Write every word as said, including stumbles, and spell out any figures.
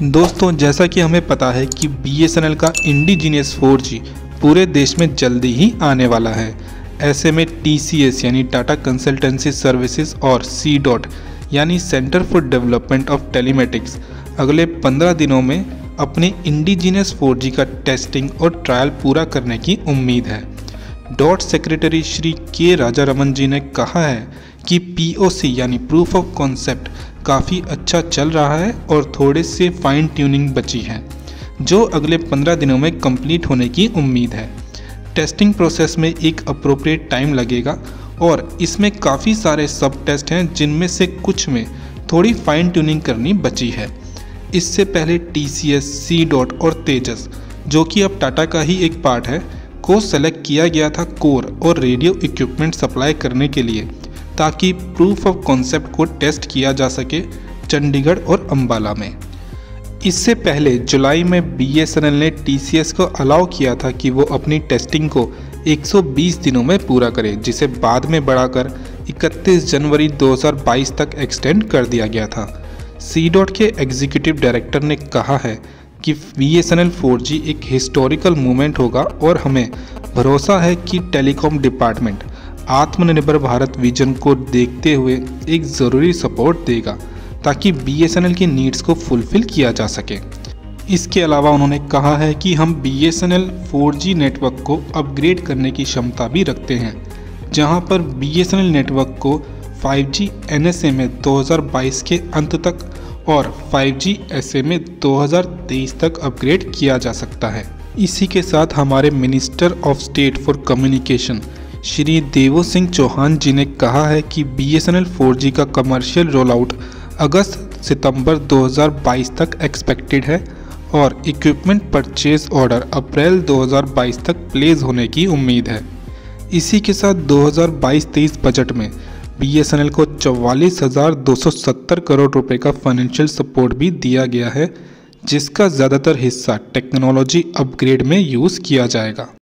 दोस्तों, जैसा कि हमें पता है कि बी एस एन एल का इंडिजीनियस फोर जी पूरे देश में जल्दी ही आने वाला है। ऐसे में टी सी एस यानी टाटा कंसल्टेंसी सर्विसेज और सी डॉट यानी centre for development of telematics अगले पंद्रह दिनों में अपने इंडिजीनियस फोर जी का टेस्टिंग और ट्रायल पूरा करने की उम्मीद है। डॉट सेक्रेटरी श्री के राजारमन जी ने कहा है कि पी ओ सी यानी प्रूफ ऑफ कॉन्सेप्ट काफ़ी अच्छा चल रहा है और थोड़े से फाइन ट्यूनिंग बची है जो अगले पंद्रह दिनों में कंप्लीट होने की उम्मीद है। टेस्टिंग प्रोसेस में एक अप्रोप्रिएट टाइम लगेगा और इसमें काफ़ी सारे सब टेस्ट हैं जिनमें से कुछ में थोड़ी फाइन ट्यूनिंग करनी बची है। इससे पहले T C S, C DOT और तेजस, जो कि अब टाटा का ही एक पार्ट है, को सेलेक्ट किया गया था कोर और रेडियो इक्विपमेंट सप्लाई करने के लिए ताकि प्रूफ ऑफ कॉन्सेप्ट को टेस्ट किया जा सके चंडीगढ़ और अंबाला में। इससे पहले जुलाई में बी एस एन एल ने टी सी एस को अलाउ किया था कि वो अपनी टेस्टिंग को एक सौ बीस दिनों में पूरा करे, जिसे बाद में बढ़ाकर इकतीस जनवरी दो हज़ार बाईस तक एक्सटेंड कर दिया गया था। सी डॉट के एग्जीक्यूटिव डायरेक्टर ने कहा है कि B S N L four G एक हिस्टोरिकल मूवमेंट होगा और हमें भरोसा है कि टेलीकॉम डिपार्टमेंट आत्मनिर्भर भारत विजन को देखते हुए एक ज़रूरी सपोर्ट देगा ताकि बी एस एन एल की नीड्स को फुलफ़िल किया जा सके। इसके अलावा उन्होंने कहा है कि हम B S N L four G network को अपग्रेड करने की क्षमता भी रखते हैं, जहां पर B S N L network को five G N S A में दो हज़ार बाईस के अंत तक और फाइव जी एस ए में दो हज़ार तेईस तक अपग्रेड किया जा सकता है। इसी के साथ हमारे minister of state for communication Shri Devo Singh Chauhan ji ने कहा है कि B S N L four G का कमर्शियल रोल आउट अगस्त सितंबर दो हज़ार बाईस तक एक्सपेक्टेड है और इक्विपमेंट परचेज ऑर्डर अप्रैल दो हज़ार बाईस तक प्लेस होने की उम्मीद है। इसी के साथ दो हज़ार बाईस तेईस बजट में बी एस एन एल को चौवालीस हज़ार दो सौ सत्तर करोड़ रुपए का फाइनेंशियल सपोर्ट भी दिया गया है, जिसका ज़्यादातर हिस्सा टेक्नोलॉजी अपग्रेड में यूज़ किया जाएगा।